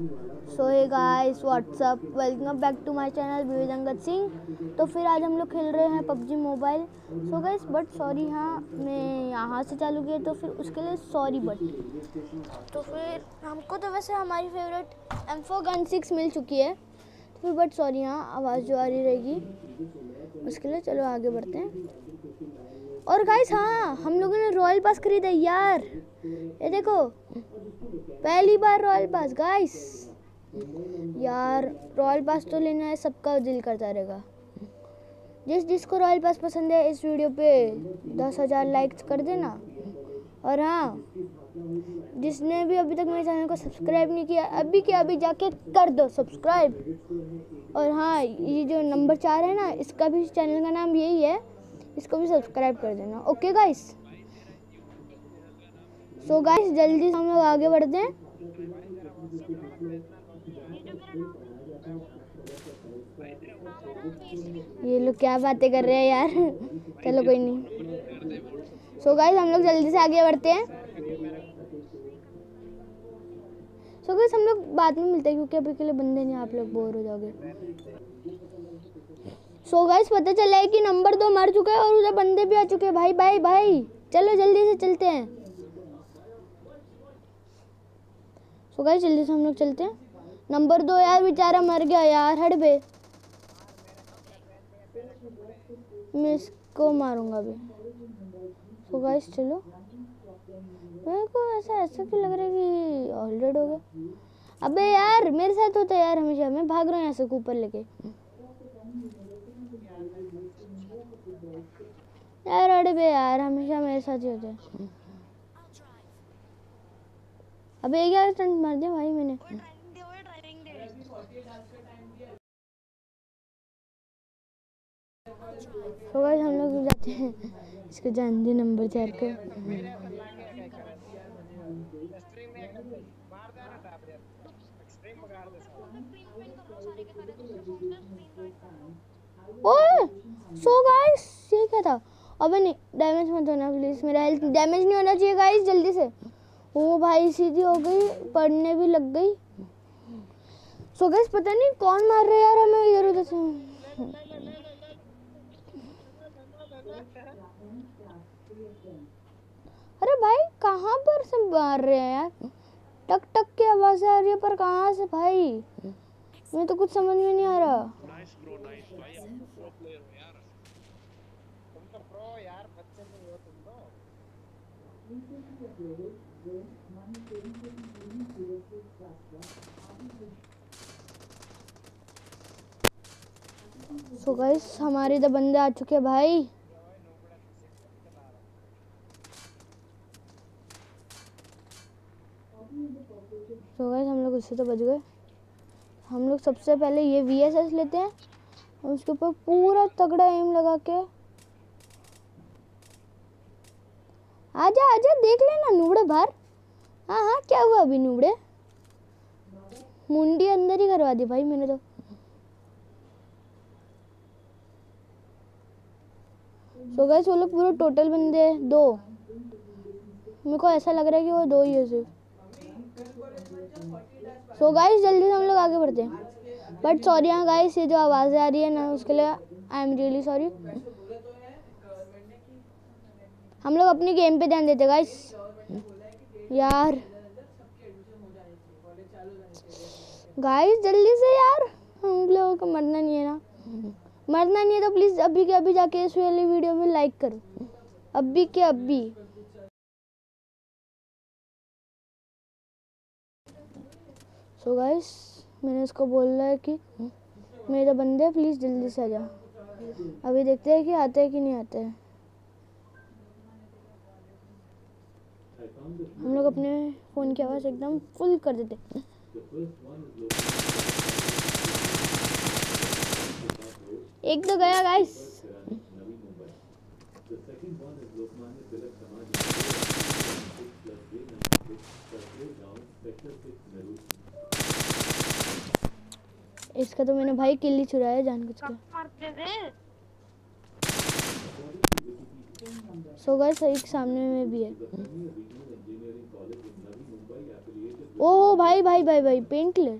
So hey guys what's up, welcome back to my channel Vivek Angad Singh. तो फिर आज हम लोग खेल रहे हैं PUBG mobile. So guys but sorry, हाँ मैं यहाँ से चालू किया तो फिर उसके लिए सॉरी बट। तो फिर हमको तो वैसे हमारी फेवरेट M4 गन 6 मिल चुकी है, तो फिर बट सॉरी, हाँ आवाज़ जो आ रही रहेगी उसके लिए। चलो आगे बढ़ते हैं। और गाइस हाँ, हम लोगों ने रॉयल पास खरीदा यार, ये देखो पहली बार रॉयल पास गाइस। यार रॉयल पास तो लेना है, सबका दिल करता रहेगा। जिसको रॉयल पास पसंद है इस वीडियो पे 10,000 लाइक्स कर देना। और हाँ, जिसने भी अभी तक मेरे चैनल को सब्सक्राइब नहीं किया, अभी के अभी जाके कर दो सब्सक्राइब। और हाँ, ये जो नंबर 4 है ना, इसका भी चैनल का नाम यही है, इसको भी सब्सक्राइब कर देना। Okay guys. सो गाइस जल्दी से हम लोग आगे बढ़ते हैं। ये लोग क्या बातें कर रहे हैं यार। चलो कोई नहीं। सो गाइस हम लोग जल्दी से आगे बढ़ते हैं। सो गाइस हम लोग बाद में मिलते हैं, क्योंकि अभी के लिए बंदे नहीं, आप लोग बोर हो जाओगे। सो गाइस पता चला है कि नंबर 2 मर चुका है और उधर बंदे भी आ चुके हैं। भाई भाई भाई चलो जल्दी से चलते हैं। सो गाइस जल्दी से हम लोग चलते हैं। नंबर 2 यार बेचारा मर गया यार, हट बे। मैं इसको मारूंगा अभी। सो गाइस चलो, मेरे को ऐसा क्यों लग रहा है कि ऑलरेडी हो गया। अबे यार मेरे साथ होता है यार हमेशा, मैं भाग रहा हूँ यहाँ से ऊपर लेके। यार अरे बे यार, हमेशा मेरे साथ ही होता है। अबे क्या स्टंट मार दिया भाई मैंने। तो गाइस हम लोग जाते हैं, इसको जान दे नंबर 4 को। ओए सो गाइस ये क्या था। अबे नहीं, डैमेज मत होना प्लीज, मेरा हेल्थ डैमेज नहीं होना चाहिए गाइस, जल्दी से। ओ भाई सीधी हो गई, पढ़ने भी लग गई। सो गाइस पता नहीं कौन मार रहा है यार हमें इधर उधर से। अरे भाई कहाँ पर से मार रहे हैं यार, टक टक की आवाज आ रही है, पर कहाँ से भाई, मुझे तो कुछ समझ में नहीं आ रहा। सो गाइस हमारे इधर बंदे आ चुके हैं भाई। सो गाइस हम लोग उससे तो बच गए। हम लोग सबसे पहले ये VSS लेते हैं और उसके ऊपर पूरा तगड़ा एम लगा के। आजा आजा देख लेना नूबड़े बाहर। हाँ हाँ क्या हुआ अभी नूबड़े, मुंडी अंदर ही करवा दी भाई मैंने तो। सो गाइस वो लोग पूरे टोटल बंदे 2, मेरे को ऐसा लग रहा है कि वो 2 ही है सिर्फ। सो गाइस जल्दी से हम लोग आगे बढ़ते हैं। बट सॉरी हाँ गाइस, ये जो आवाज़ें आ रही है ना उसके लिए आई एम रियली सॉरी। हम लोग अपनी गेम पे ध्यान देते गाइस। यार गाइस जल्दी से यार, हम लोगों को मरना नहीं है ना, मरना नहीं है तो प्लीज़ अभी के अभी जाके इस वाली वीडियो में लाइक करो, अभी के अभी। सो गाइस मैंने उसको बोला है कि मेरे बंदे प्लीज़ जल्दी से आ जा। अभी देखते हैं कि आते हैं कि नहीं आते हैं। हम लोग अपने फ़ोन की आवाज़ एकदम फुल कर देते। एक तो गया गाइस। इसका तो मैंने भाई किल ही चुराया जानबूझ के। सो गाइस एक सामने में भी है। ओ भाई भाई भाई भाई पेन किलर।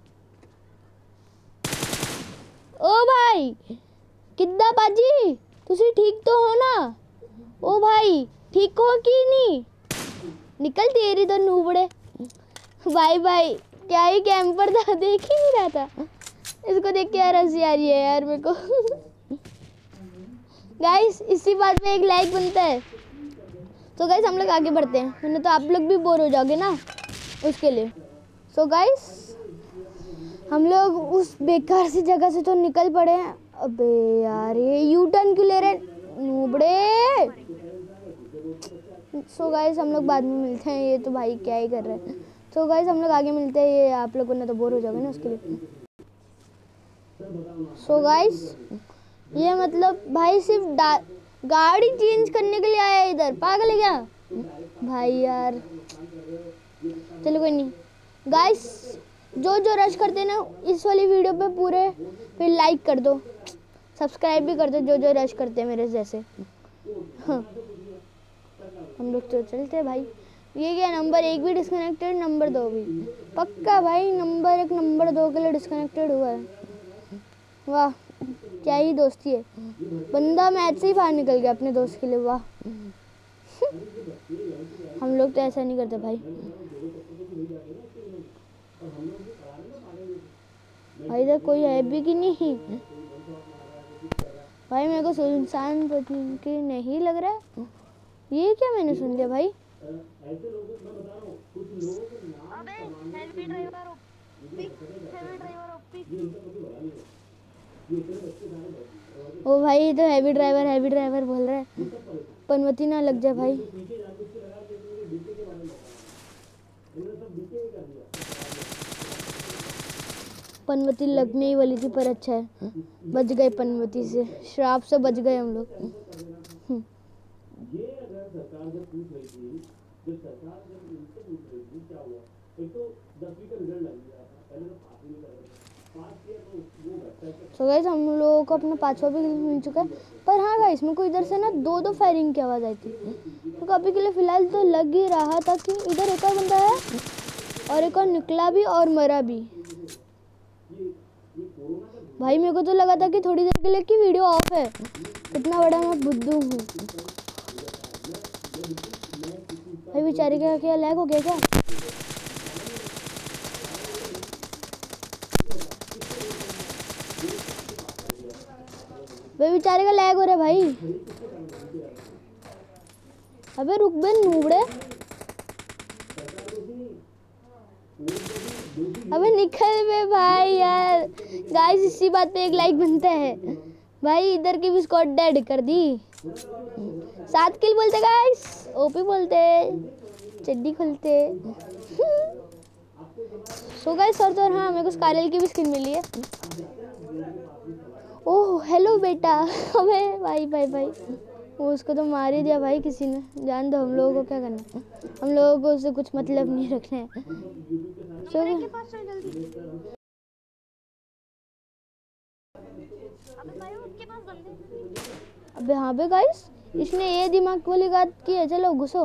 ओ भाई किद्दा बाजी तुसी ठीक तो हो ना? ओ भाई ठीक हो कि नहीं? निकल तेरी तो नूबड़े। भाई भाई क्या ही कैंपर था, देख ही नहीं रहा था। इसको देख के यार हंसी आ रही है यार मेरे को। गाइस इसी बात पे एक लाइक बनता है। तो गाइस हम लोग आगे बढ़ते हैं, वरना तो आप लोग भी बोर हो जाओगे ना उसके लिए। सो गाइस हम लोग उस बेकार सी जगह से तो निकल पड़े हैं। अबे यार ये यू टर्न क्यों ले रहे नूबड़े। सो गाइस हम लोग बाद में मिलते हैं। ये तो भाई क्या ही कर रहे हैं। सो गाइस हम लोग आगे मिलते हैं। ये आप लोगों ने तो बोर हो जाओगे ना उसके लिए। सो गाइस ये मतलब भाई सिर्फ गाड़ी चेंज करने के लिए आया है इधर, पागल है क्या भाई यार। चलो कोई नहीं गाइस, जो जो रश करते ना इस वाली वीडियो पे पूरे फिर लाइक कर दो, सब्सक्राइब भी कर दो जो जो रश करते हैं मेरे जैसे। हाँ हम लोग तो चलते हैं भाई। ये क्या नंबर 1 भी डिस्कनेक्टेड, नंबर 2 भी पक्का भाई। नंबर 1 नंबर 2 के लिए डिस्कनेक्टेड हुआ है। वाह क्या ही दोस्ती है, बंदा मैच से ही बाहर निकल गया अपने दोस्त के लिए। वाह हम लोग तो ऐसा नहीं करते भाई। भाई इधर कोई है भी कि नहीं? भाई मेरे को सुनसान के नहीं लग रहा है। ये क्या मैंने सुन लिया भाई? अबे हेवी ड्राइवर ओ भाई ये तो हैवी ड्राइवर बोल रहा है। पनवती ना लग जाए भाई। पनवती लगने ही वाली थी पर अच्छा है बच गए पनवती से, श्राप से बच गए हम लोग। सो गाइस हम लोगों को अपना 5वां भी मिल चुका है। पर हाँ गाइस मेरे को इधर से ना दो फायरिंग की आवाज़ आई थी। तो अभी के लिए फ़िलहाल तो लग ही रहा था कि इधर एक और बंदा है और एक और निकला भी और मरा भी। भाई मेरे को तो लगा था कि थोड़ी देर के लिए कि वीडियो ऑफ है। कितना बड़ा मैं बुद्धू हूँ भाई। बेचारे का क्या लैग हो गया क्या? भाई बेचारे का लैग हो रहा है भाई। अबे रुक बे नूबड़े, अबे निकल बे भाई यार। गाइस इसी बात पे एक लाइक बनता है भाई। इधर की भी स्क्वाड डेड कर दी। 7 किल बोलते गाइस, ओपी बोलते, चड्डी खोलते। सो गाइस और तो हाँ मेरे को स्कारल की भी स्किन मिली है। ओह हेलो बेटा। अबे भाई भाई भाई वो उसको तो मार ही दिया भाई किसी ने। जान दो, हम लोगों को क्या करना, हम लोगों को उससे कुछ मतलब नहीं रखना है। अबे हाँ बे गाइस इसने ये दिमाग वाली बात की है। चलो घुसो।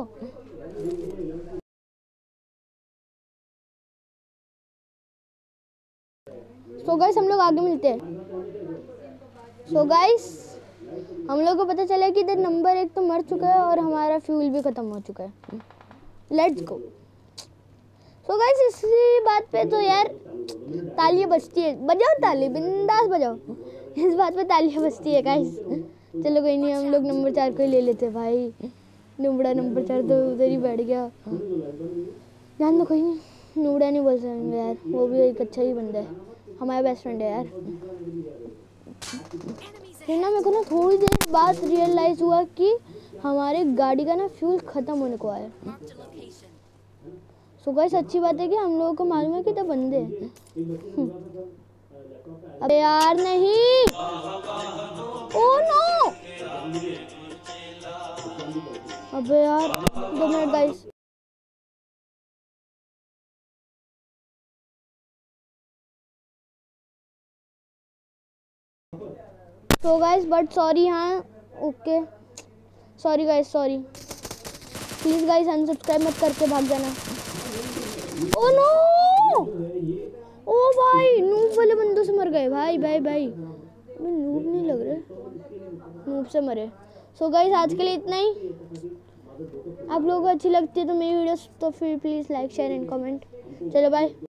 सो गाइस हम लोग आगे मिलते हैं। सो गाइस हम लोग को पता चला कि इधर नंबर 1 तो मर चुका है और हमारा फ्यूल भी खत्म हो चुका है। Let's go. सो गाइस इसी बात पे तो यार तालियां बजती है, बजाओ ताली बिंदास बजाओ। इस बात पे तालियां बजती है गाइस। चलो कोई नहीं हम लोग नंबर 4 को ही ले लेते भाई। नुबड़ा नंबर 4 तो उधर ही बैठ गया। जान दो कोई नहीं, नुबड़ा नहीं बोल सकते यार, वो भी एक अच्छा ही बंदा है, हमारा बेस्ट फ्रेंड है यार। फिर ना मेरे को ना थोड़ी देर बाद रियलाइज हुआ कि हमारे गाड़ी का ना फ्यूल ख़त्म होने को आया। सो गाइस अच्छी बात है कि हम लोगों को मालूम है कि तो बंदे हैं। अबे यार नहीं, ओह नो, अबे यार 2 मिनट गाइस। तो गाइस बट सॉरी। हाँ okay sorry guys, sorry. Please guys unsubscribe मत करके भाग जाना। ओ नो, ओ भाई नूब वाले बंदों से मर गए भाई भाई भाई। मैं नूब नहीं लग रहे, नूब से मरे। सो गाइस आज के लिए इतना ही। आप लोगों को अच्छी लगती है तो मेरी वीडियोस तो फिर please like share and comment. चलो बाय।